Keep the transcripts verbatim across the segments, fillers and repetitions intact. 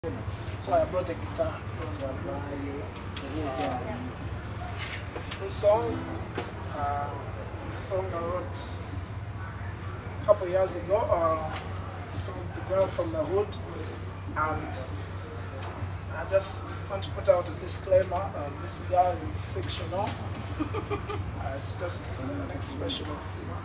So I brought a guitar. This song, uh, this song I wrote a couple years ago. Uh, it's called "The Girl from the Hood," and I just want to put out a disclaimer: uh, this girl is fictional. uh, it's just an expression of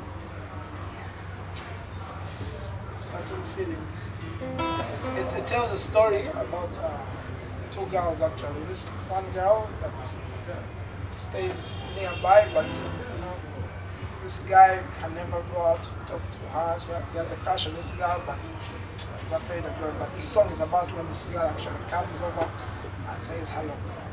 certain feelings. It, it tells a story about uh, two girls actually. This one girl that stays nearby, but you know, this guy can never go out to talk to her. She, he has a crush on this girl, but he's afraid of her. But this song is about when this girl actually comes over and says hello.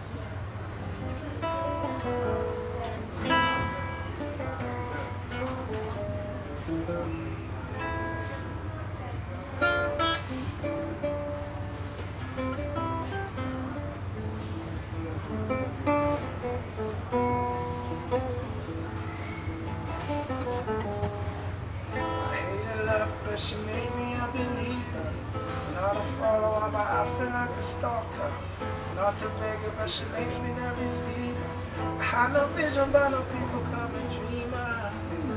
But she made me a believer, not a follower, but I feel like a stalker. Not a beggar, but she makes me the receiver. I had no vision, but no people come and dream of.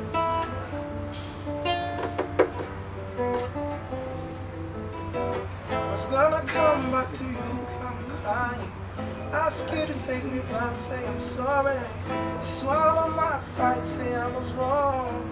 I was gonna come back to you, come crying, ask you to take me back, say I'm sorry, swallow my pride, say I was wrong.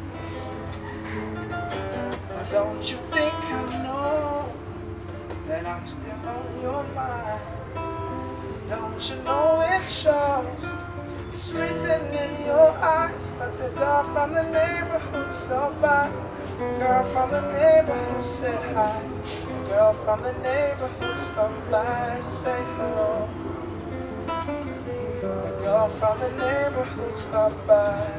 Don't you think I know that I'm still on your mind? Don't you know it shows? It's written in your eyes. But the girl from the neighborhood saw by, the girl from the neighborhood said hi, the girl from the neighborhood stopped by to say hello. The girl from the neighborhood stopped by.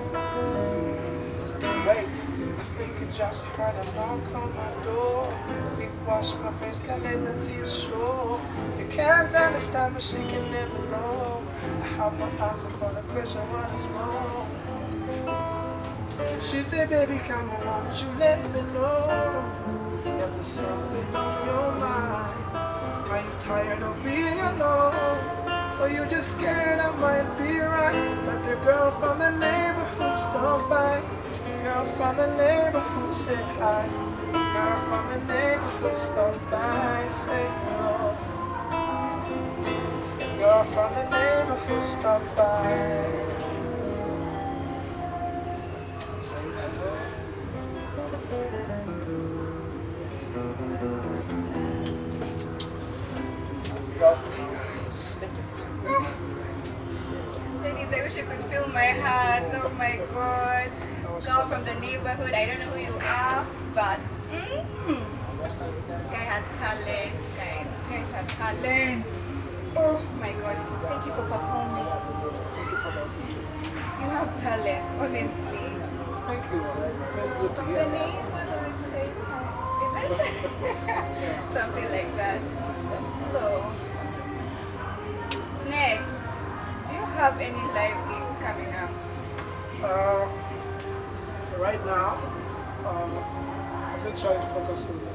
Wait, I think I just heard a knock on my door. Quick wash my face, can't let the tears show. You can't understand, but she can never know. I have no answer for the question, what is wrong? She said, baby, come on, won't you let me know if there's something on your mind? Are you tired of being alone? Or you just scared I might be right? But the girl from the neighborhood stopped by. Girl from the neighborhood said hi. Girl from the neighborhood stopped by, say hello. Girl from the neighborhood stopped by, say hello. That's a lovely snippet. Ladies, I wish I could feel my heart. Oh my God. Girl from the neighborhood, I don't know who you are, but mm, guy has talent, guys. Guys have talent. Oh my God, thank you for performing. Thank you for the opportunity. You have talent, honestly. Thank you. It feels good to The hear. neighborhood says hi. Is it? Something like that. So, next, do you have any live gigs coming up? Uh, right now, um, I've been trying to focus on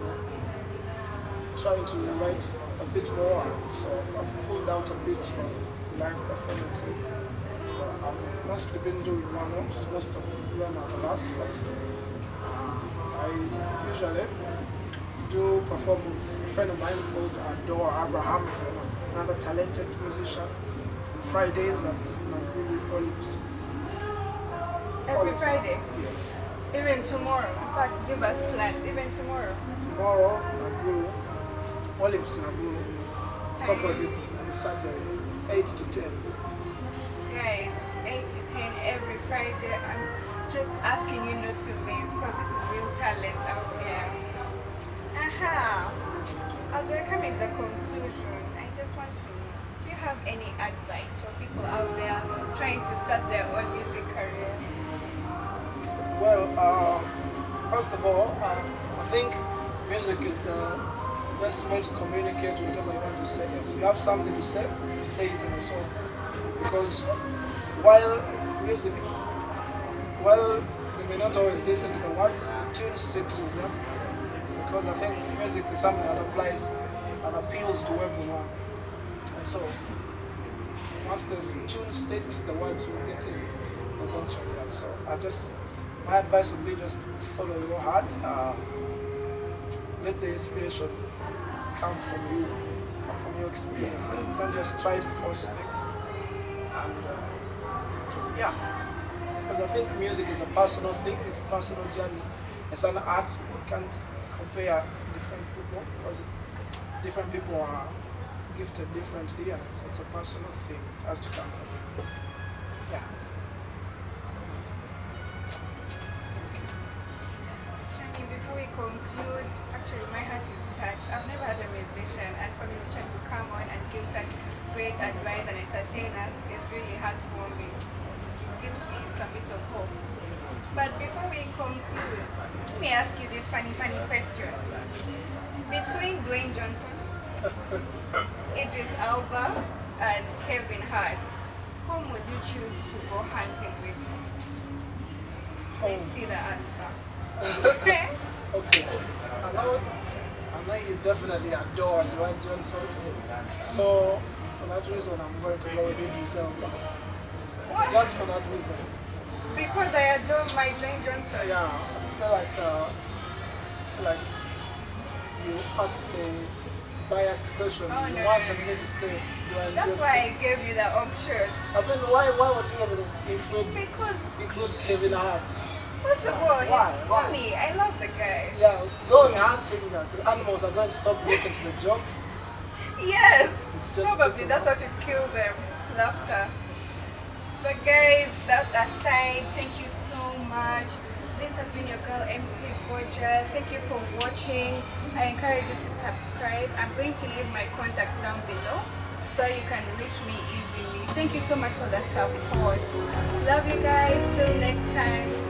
trying to write a bit more, so I've pulled out a bit from live performances. So I've mostly been doing one-offs, most of them are last, but uh, I usually do perform with a friend of mine called uh, Dora Abraham, is another talented musician, on Fridays at Naguru Olives. Every Friday? Yes. Even tomorrow? In fact, give us plans. Even tomorrow? Tomorrow, Naguru, Olives Naguru. It's Time? opposite on Saturday, eight to ten. Guys, eight to ten every Friday. I'm just asking you not to miss because this is real talent out here. Aha! As we're coming to the conclusion, I just want to know, do you have any advice for people out there trying to start their own music career? Well, uh, first of all, uh, I think music is the best way to communicate whatever you want to say. If you have something to say, say it in a song. Because while music, while they may not always listen to the words, the tune sticks with them. Because I think music is something that applies and appeals to everyone. And so once the tune sticks, the words will get in eventually. And so I just, my advice would be just follow your heart. Uh, let the inspiration come from you, come from your experience. And don't just try to force things. And uh, yeah, because I think music is a personal thing, it's a personal journey. It's an art. You can't compare different people because different people are gifted differently, and it's, it's a personal thing. It has to come from you. Yeah. Shani, before we conclude, actually my heart is touched. I've never had a musician, and for a musician to come on and give such great advice and entertain us is really heartwarming. It gives me some bit of hope. But before we conclude, let me ask you this funny, funny question. Between Dwayne Johnson, Idris Elba, and Kevin Hart, whom would you choose to go hunting with? Let's see the answer. Okay. I know, I know you definitely adore Dwayne Johnson. So for that reason, I'm going to go with Idris Elba. What? Just for that reason. Because I adore my Dwayne Johnson. Yeah, I feel like uh, like you asked a biased question. Oh, you no, wanted no. me to say Dwayne That's Johnson. why I gave you the option. I mean, why why would you ever include Because, include Kevin Hart? first of all, Why? he's Why? funny. I love the guy. Yeah, going hunting, uh, the animals are going to stop listening to the jokes. Yes, Just probably because- that's what would kill them. Laughter. But guys, that aside, thank you so much. This has been your girl M C Gorgeous. Thank you for watching. I encourage you to subscribe. I'm going to leave my contacts down below so you can reach me easily. Thank you so much for the support. Love you guys. Till next time.